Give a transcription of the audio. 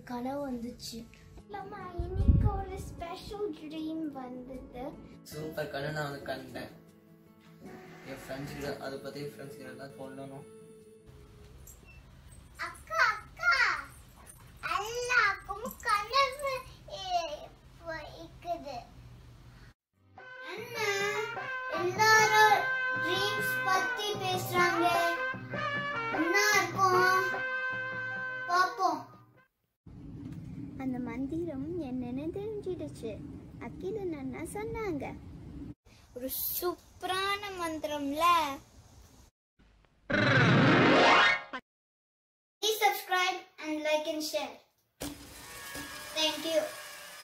கனவு வந்துச்சு. இல்லம்மா இன்னைக்கு ஒரு ஸ்பெஷல் ட்ரீம் வந்தது. சூப்பர் கனவு நான் வந்து கண்டேன். என் ஃப்ரெண்ட்ஸ் கிட்ட அதை பத்தி ஃப்ரெண்ட்ஸ் கிட்ட எல்லாம் சொல்லணும். அக்கா அக்கா எல்லாருக்கும் கனவு இருக்குது. அண்ணா எல்லாரும் ட்ரீம்ஸ் பத்தி பேசுறாங்க. என்ன இருக்கும் பாப்போம். அந்த மந்திரம் என்னன்னு தெரிஞ்சிடுச்சு. அகிலன் அண்ணா சொன்னாங்க. ஒரு சூப்பரான மந்திரம்ல. Please subscribe and like and share. Thank you.